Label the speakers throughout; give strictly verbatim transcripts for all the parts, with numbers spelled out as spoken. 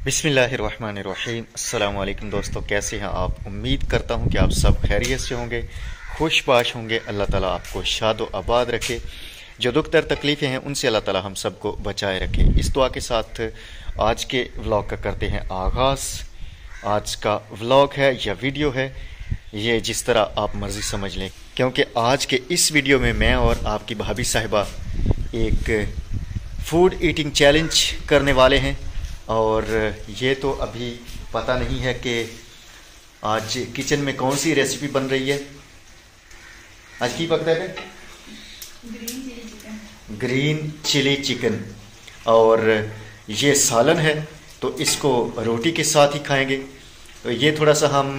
Speaker 1: बिस्मिल्लाहिर्रहमानिर्रहीम। अस्सलाम वालेकुम दोस्तों, कैसे हैं आप? उम्मीद करता हूं कि आप सब खैरियत से होंगे, खुशबाश होंगे। अल्लाह ताला आपको शाद व आबाद रखे। जो दुख दर तकलीफ़ें हैं उनसे अल्लाह ताला हम सबको बचाए रखे। इस दुआ के साथ आज के व्लॉग का करते हैं आगाज़। आज का व्लॉग है या वीडियो है, ये जिस तरह आप मर्ज़ी समझ लें, क्योंकि आज के इस वीडियो में मैं और आपकी भाभी साहिबा एक फूड ईटिंग चैलेंज करने वाले हैं। और ये तो अभी पता नहीं है कि आज किचन में कौन सी रेसिपी बन रही है। आज की पकता है? Green chilli chicken. Green chilli chicken. और ये सालन है, तो इसको रोटी के साथ ही खाएंगे। तो ये थोड़ा सा हम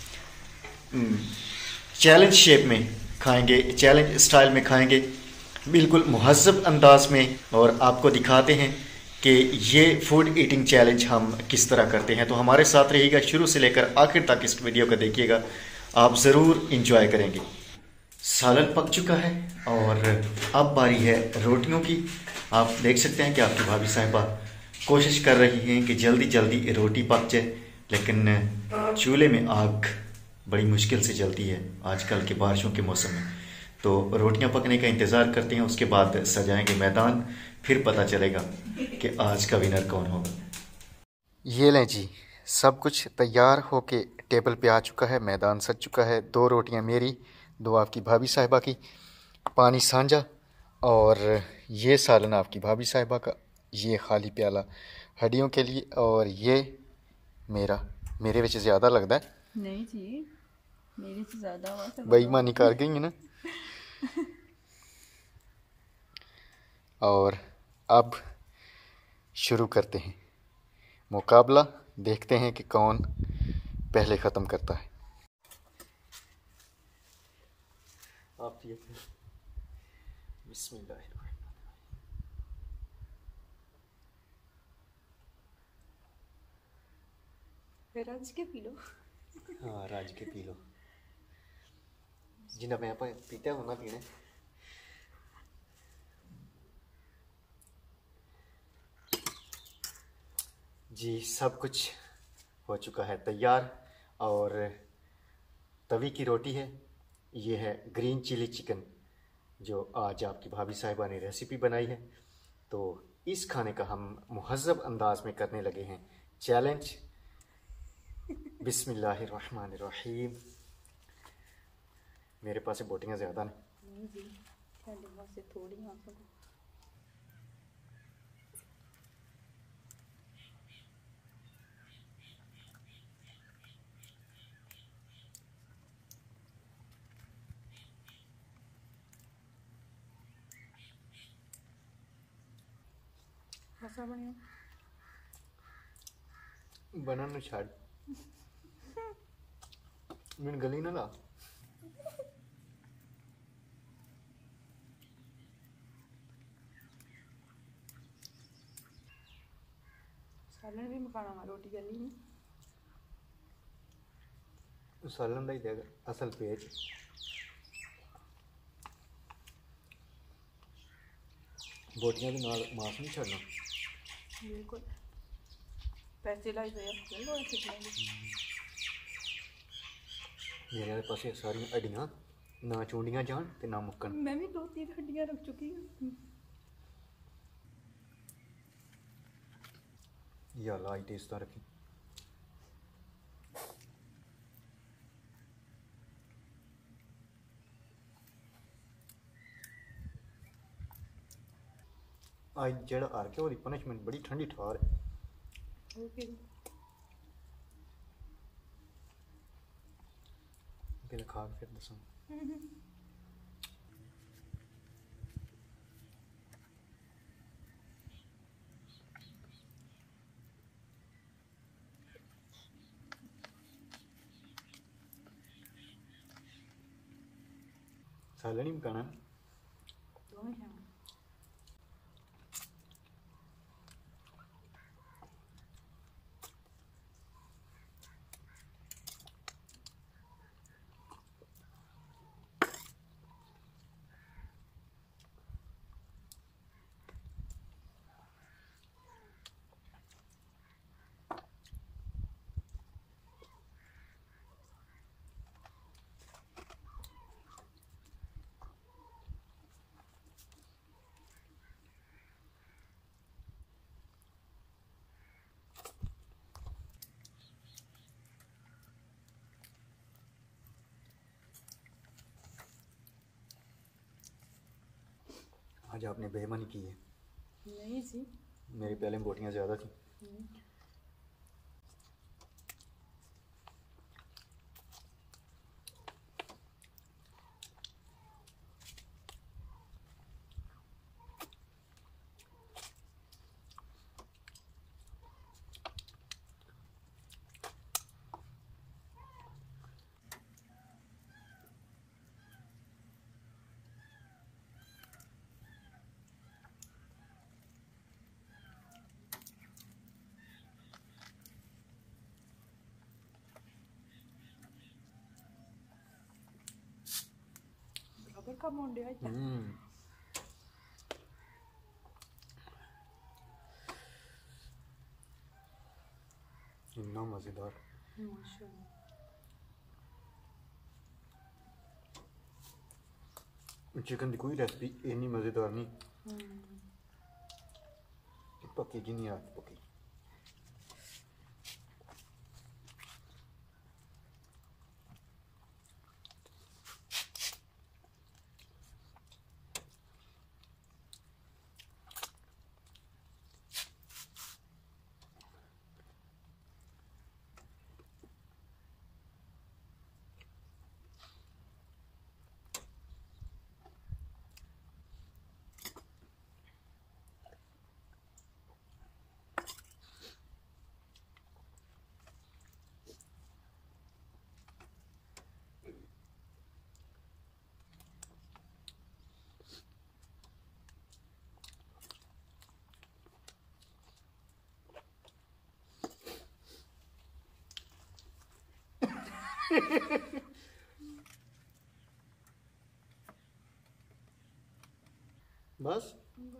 Speaker 1: चैलेंज शेप में खाएंगे, चैलेंज स्टाइल में खाएंगे, बिल्कुल मुहज़्ज़ब अंदाज में। और आपको दिखाते हैं कि ये फूड ईटिंग चैलेंज हम किस तरह करते हैं। तो हमारे साथ रहिएगा, शुरू से लेकर आखिर तक इस वीडियो को देखिएगा, आप ज़रूर इंजॉय करेंगे। सालन पक चुका है और अब बारी है रोटियों की। आप देख सकते हैं कि आपकी भाभी साहिबा कोशिश कर रही हैं कि जल्दी जल्दी रोटी पक जाए, लेकिन चूल्हे में आग बड़ी मुश्किल से जलती है आजकल के बारिशों के मौसम में। तो रोटियां पकने का इंतज़ार करते हैं, उसके बाद सजाएंगे मैदान, फिर पता चलेगा कि आज का विनर कौन होगा। ये लें जी, सब कुछ तैयार होके टेबल पे आ चुका है, मैदान सज चुका है। दो रोटियां मेरी, दो आपकी भाभी साहिबा की, पानी सांझा। और ये सालन आपकी भाभी साहिबा का, ये खाली प्याला हड्डियों के लिए, और ये मेरा। मेरे विच ज़्यादा लगता है?
Speaker 2: नहीं जी, मेरे से ज़्यादा हुआ था।
Speaker 1: बेईमानी कर गई है ना। और अब शुरू करते हैं मुकाबला, देखते हैं कि कौन पहले ख़त्म करता है। आप ये बिस्मिल्लाह।
Speaker 2: राज के पी लो।
Speaker 1: हाँ, राज के पी लो, जिन्ना मैं पीता हूँ ना पीने। जी, सब कुछ हो चुका है तैयार। और तवी की रोटी है, ये है ग्रीन चिली चिकन जो आज आपकी भाभी साहिबा ने रेसिपी बनाई है। तो इस खाने का हम मुहज़्ज़ब अंदाज में करने लगे हैं चैलेंज। बिस्मिल्लाहिर्रहमानिर्रहीम। मेरे पास बोटियाँ ज़्यादा नहीं
Speaker 2: जी, से थोड़ी हाँ तो। ऐसा बनिया
Speaker 1: बनन छाड़ मैंने गली ना ला।
Speaker 2: सालन भी मकाना रोटी गली नहीं।
Speaker 1: सालन का ही देगा असल पेज। बोटियां भी नाल मास नहीं छोड़ना।
Speaker 2: बिल्कुल पैसे लाई पे चलो ऐसे
Speaker 1: मेरे पास सारी हड्डियां ना चूंडियां जान ते ना मुक्कन।
Speaker 2: मैं भी दो तीन हड्डियां रख चुकी हूँ।
Speaker 1: या लाई टेस्ट रखी। आज जेड़ा हार के ओदी पनिशमेंट बड़ी ठंडी ठार है। पहले खा के फिर दसो। सालन ही मकाना आज आपने बेईमानी की है।
Speaker 2: नहीं जी,
Speaker 1: मेरी पहले में बोटियाँ ज़्यादा थी।
Speaker 2: बराबर का मुंडे है क्या?
Speaker 1: हम्म इतना मज़ेदार।
Speaker 2: माशाल्लाह।
Speaker 1: चिकन की कोई रेसिपी इतनी मज़ेदार नहीं
Speaker 2: हम्म
Speaker 1: पकेगी नहीं आज पकेगी। बस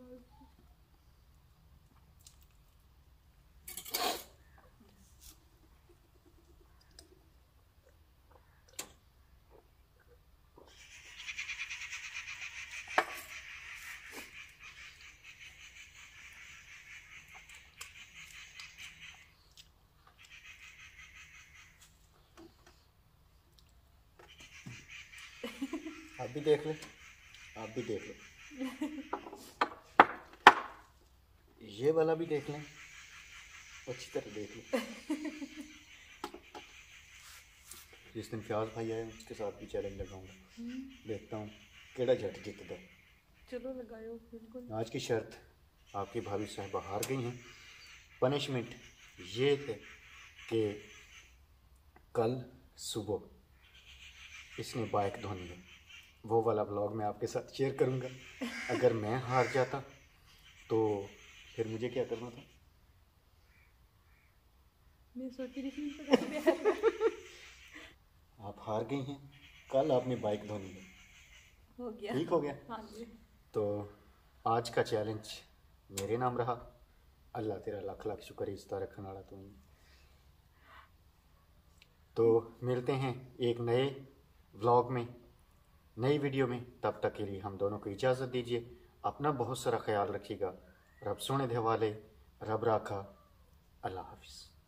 Speaker 1: आप भी देख ले, आप भी देख लो, ये वाला भी देख लें, अच्छी तरह देख लो। जिस दिन प्याज भाई आए उसके साथ भी चैलेंज लगाऊंगा, देखता हूँ केड़ा झट जीतता।
Speaker 2: चलो लगाओ बिल्कुल।
Speaker 1: आज की शर्त, आपकी भाभी साहब हार गई हैं। पनिशमेंट ये थे कि कल सुबह इसने बाइक धोनी है, वो वाला ब्लॉग मैं आपके साथ शेयर करूंगा। अगर मैं हार जाता तो फिर मुझे क्या करना था?
Speaker 2: मैं सोची रही थी
Speaker 1: आप हार गई हैं, कल आपने बाइक धोनी है।
Speaker 2: हो गया,
Speaker 1: ठीक हो गया।
Speaker 2: हाँ जी।
Speaker 1: तो आज का चैलेंज मेरे नाम रहा। अल्लाह तेरा लाख लाख शुक्र इस तरह रखने वाला तू। तो मिलते हैं एक नए व्लॉग में, नई वीडियो में। तब तक के लिए हम दोनों को इजाज़त दीजिए। अपना बहुत सारा ख्याल रखिएगा। रब सोने दे वाले, रब राखा। अल्लाह हाफिज़।